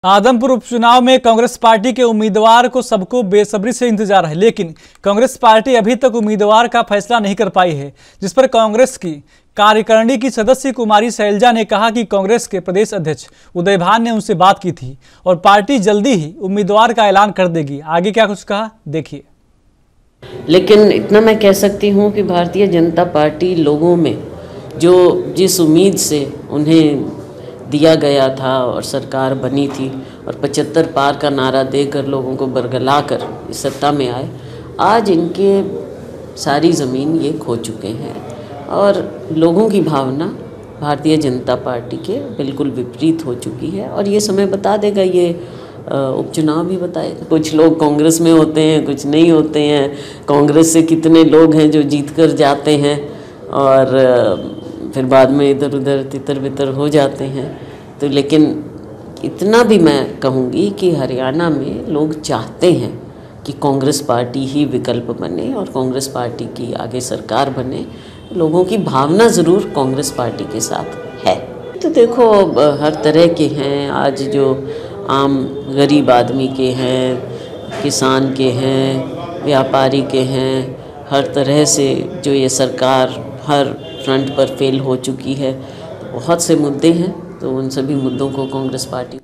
आदमपुर उपचुनाव में कांग्रेस पार्टी के उम्मीदवार को सबको बेसब्री से इंतजार है, लेकिन कांग्रेस पार्टी अभी तक उम्मीदवार का फैसला नहीं कर पाई है, जिस पर कांग्रेस की कार्यकारिणी की सदस्य कुमारी शैलजा ने कहा कि कांग्रेस के प्रदेश अध्यक्ष उदय भान ने उनसे बात की थी और पार्टी जल्दी ही उम्मीदवार का ऐलान कर देगी। आगे क्या कुछ कहा, देखिए। लेकिन इतना मैं कह सकती हूँ कि भारतीय जनता पार्टी लोगों में जो जिस उम्मीद से उन्हें दिया गया था और सरकार बनी थी और 75 पार का नारा देकर लोगों को बरगला कर इस सत्ता में आए, आज इनके सारी ज़मीन ये खो चुके हैं और लोगों की भावना भारतीय जनता पार्टी के बिल्कुल विपरीत हो चुकी है। और ये समय बता देगा, ये उपचुनाव भी बताएगा। कुछ लोग कांग्रेस में होते हैं, कुछ नहीं होते हैं। कांग्रेस से कितने लोग हैं जो जीत कर जाते हैं और फिर बाद में इधर उधर तितर बितर हो जाते हैं। तो लेकिन इतना भी मैं कहूँगी कि हरियाणा में लोग चाहते हैं कि कांग्रेस पार्टी ही विकल्प बने और कांग्रेस पार्टी की आगे सरकार बने। लोगों की भावना ज़रूर कांग्रेस पार्टी के साथ है। तो देखो, हर तरह के हैं। आज जो आम गरीब आदमी के हैं, किसान के हैं, व्यापारी के हैं, हर तरह से जो ये सरकार हर फ्रंट पर फेल हो चुकी है। बहुत से मुद्दे हैं, तो उन सभी मुद्दों को कांग्रेस पार्टी